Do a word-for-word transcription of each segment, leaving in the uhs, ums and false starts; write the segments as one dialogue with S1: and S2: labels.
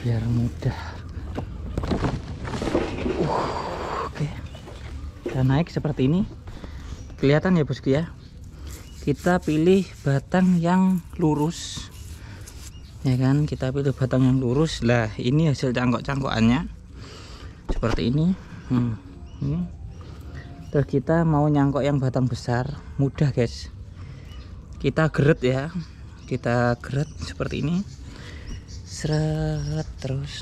S1: biar mudah. uh, Oke, kita naik seperti ini. Kelihatan ya bosku ya, kita pilih batang yang lurus ya kan, kita pilih batang yang lurus. Lah ini hasil cangkok-cangkokannya seperti ini. hmm, ini terus kita mau nyangkok yang batang besar, mudah guys. Kita geret ya, kita geret seperti ini, seret, terus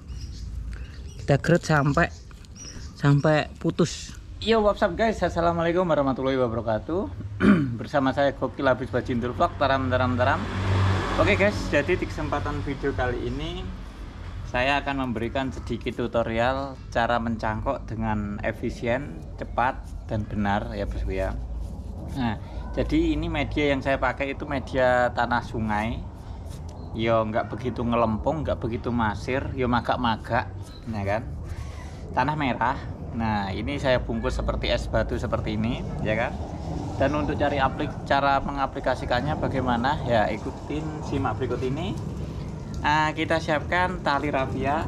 S1: kita geret sampai sampai putus. Yo, what's up guys, assalamualaikum warahmatullahi wabarakatuh. Bersama saya Gokil Habis Bajintur Vlog. Taram taram taram. Oke guys, jadi di kesempatan video kali ini saya akan memberikan sedikit tutorial cara mencangkok dengan efisien, cepat, dan benar ya bosku ya. Nah, jadi ini media yang saya pakai itu media tanah sungai. Yo nggak begitu ngelempung, nggak begitu masir, yo magak-magak, ya kan? Tanah merah. Nah, ini saya bungkus seperti es batu seperti ini, ya kan? Dan untuk cari aplik cara mengaplikasikannya bagaimana? Ya ikutin, simak berikut ini. Nah, kita siapkan tali rafia,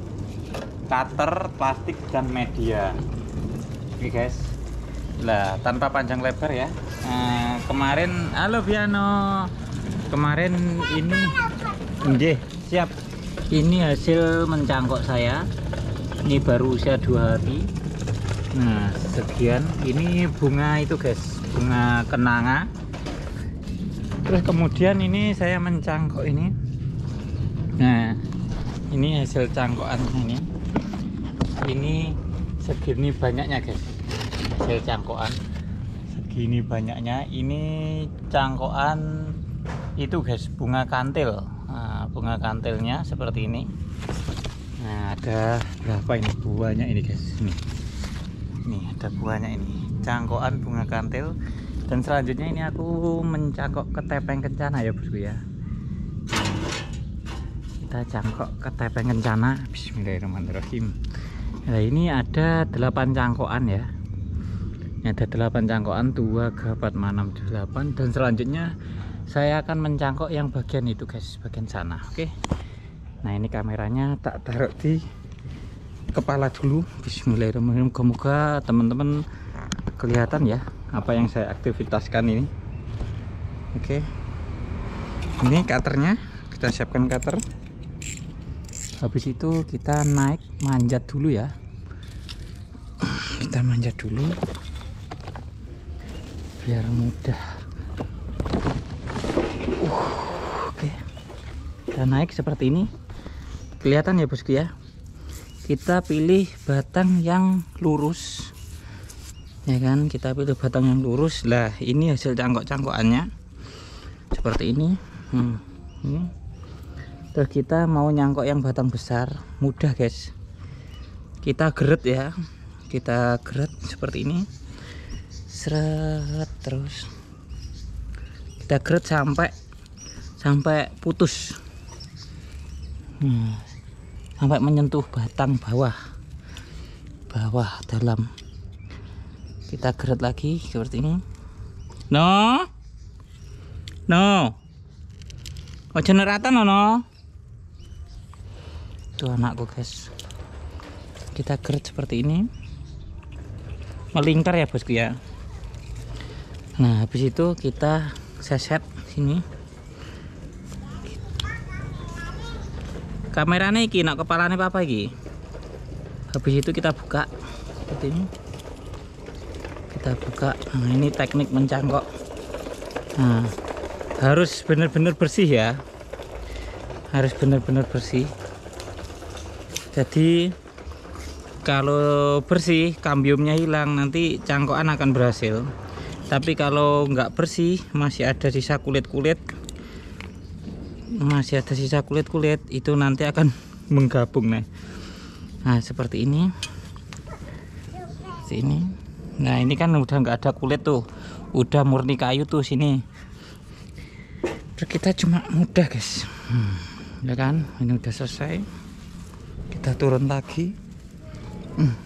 S1: cutter, plastik, dan media. Oke guys. Lah, tanpa panjang lebar ya. Nah, kemarin, halo Piano. Kemarin ini, nggih, siap. Ini hasil mencangkok saya. Ini baru usia dua hari. Nah, sekian. Ini bunga itu guys, bunga kenanga. Terus kemudian ini saya mencangkok ini. Nah, ini hasil cangkokannya ini. Ini segini banyaknya guys, hasil cangkokan segini banyaknya. Ini cangkokan itu guys, bunga kantil. Nah, bunga kantilnya seperti ini. Nah, ada berapa ini buahnya ini guys? Ini, ini ada buahnya ini, cangkokan bunga kantil. Dan selanjutnya ini aku mencangkok ketepeng kencana ya bosku ya. Kita cangkok ketepeng kencana. Bismillahirrahmanirrahim. Nah, ini ada delapan cangkokan ya. Ini ada delapan cangkokan, dua, empat, enam, delapan. Dan selanjutnya saya akan mencangkok yang bagian itu guys, bagian sana. Oke. Nah, ini kameranya tak taruh di kepala dulu. Bismillahirrahmanirrahim. Semoga teman-teman kelihatan ya apa yang saya aktivitaskan ini. Oke. Ini cutternya, kita siapkan cutter. Habis itu kita naik manjat dulu ya. Kita manjat dulu biar mudah. Uh, Oke. Kita naik seperti ini. Kelihatan ya bosku ya. Kita pilih batang yang lurus. Ya kan, kita pilih batang yang lurus. Lah, ini hasil cangkok-cangkokannya seperti ini. Hmm, ini. Terus kita mau nyangkok yang batang besar, mudah guys. Kita geret ya, kita geret seperti ini, seret, terus kita geret sampai sampai putus. Hmm, sampai menyentuh batang bawah, bawah dalam. Kita geret lagi seperti ini. No, no, oh generatan no, no. Itu anakku guys. Kita geret seperti ini, melingkar ya bosku ya. Nah, habis itu kita seset sini. Kameranya iki nak kepalanya apa iki. Habis itu kita buka seperti ini. Kita buka. Nah, ini teknik mencangkok. Nah, harus benar-benar bersih ya. Harus benar-benar bersih. Jadi kalau bersih, kambiumnya hilang, nanti cangkokan akan berhasil. Tapi kalau nggak bersih, masih ada sisa kulit-kulit, masih ada sisa kulit-kulit, itu nanti akan menggabung nih. Nah, seperti ini. Sini. Nah, ini kan udah nggak ada kulit tuh, udah murni kayu tuh sini. Terus kita cuma mudah guys, hmm, ya kan? Ini udah selesai. Kita turun lagi. hmm.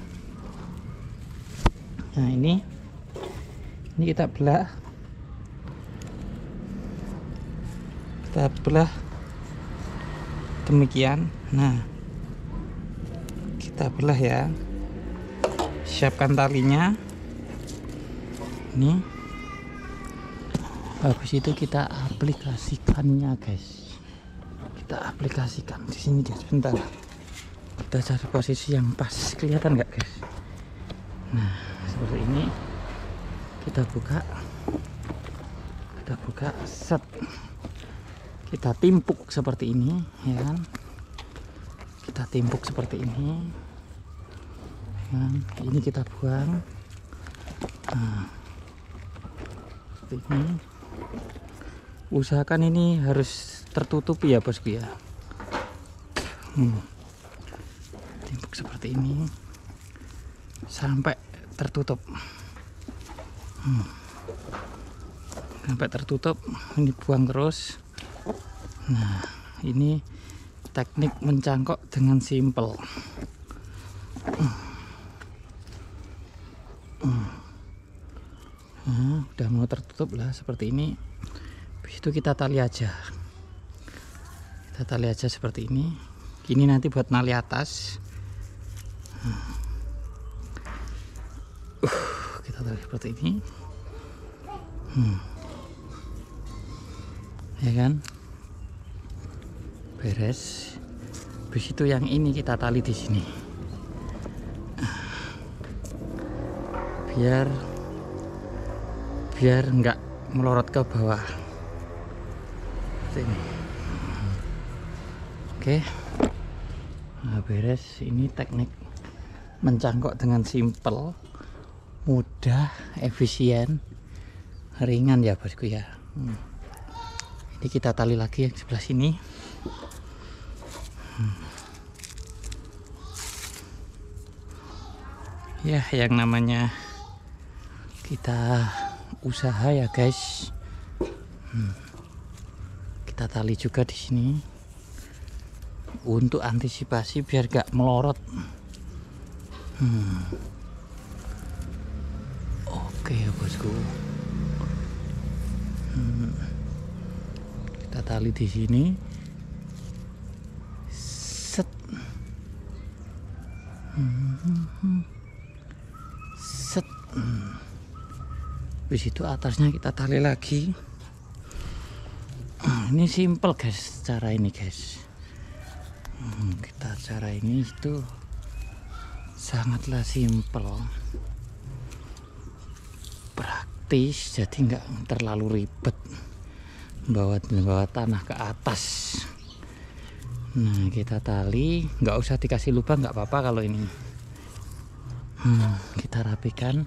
S1: Nah, ini ini kita belah, kita belah demikian. Nah, kita belah ya. Siapkan talinya. Ini. Habis itu kita aplikasikannya, guys. Kita aplikasikan di sini, guys. Bentar. Kita cari posisi yang pas. Kelihatan nggak, guys? Nah, seperti ini. Kita buka. Kita buka, set. Kita timpuk seperti ini, ya kan? Kita timpuk seperti ini. Nah, ini kita buang. Nah, seperti ini. Usahakan ini harus tertutupi ya, bosku ya. Hmm. Timpuk seperti ini sampai tertutup. Hmm. Sampai tertutup, ini buang terus. Nah, ini teknik mencangkok dengan simpel. Nah, udah mau tertutup lah seperti ini. Habis itu kita tali aja. Kita tali aja seperti ini. Ini nanti buat nali atas. Uh, kita tali seperti ini. Hmm. Ya kan? Beres. Habis itu yang ini kita tali di sini. Biar biar enggak melorot ke bawah. Seperti ini. Oke. Nah, beres. Ini teknik mencangkok dengan simpel, mudah, efisien, ringan ya, bosku ya. Hmm. Ini kita tali lagi yang sebelah sini. Hmm. Ya, yang namanya kita usaha ya, guys. Hmm. Kita tali juga di sini untuk antisipasi biar gak melorot. Hmm. Oke ya, bosku. Hmm. Kita tali di sini. Set. Hmm. Set. Hmm. Habis itu atasnya kita tali lagi. Hmm, ini simple, guys, cara ini, guys. Hmm, kita cara ini itu sangatlah simple, praktis, jadi nggak terlalu ribet bawa bawa tanah ke atas. Nah, kita tali, nggak usah dikasih lubang, nggak apa-apa kalau ini. Hmm, kita rapikan.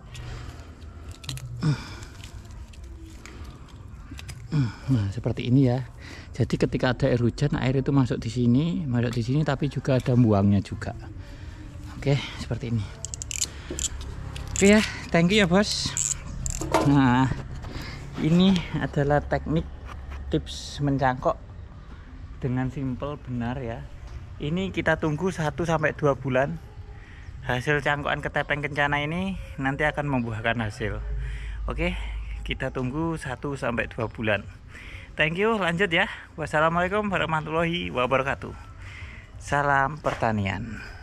S1: Nah, seperti ini ya. Jadi ketika ada air hujan, air itu masuk di sini, masuk di sini, tapi juga ada buangnya juga. Oke, seperti ini. Oke ya, thank you ya, bos. Nah, ini adalah teknik tips mencangkok dengan simple, benar ya. Ini kita tunggu satu sampai dua bulan. Hasil cangkokan ketepeng kencana ini nanti akan membuahkan hasil. Oke, kita tunggu satu sampai dua bulan. Thank you, lanjut ya. Wassalamualaikum warahmatullahi wabarakatuh. Salam pertanian.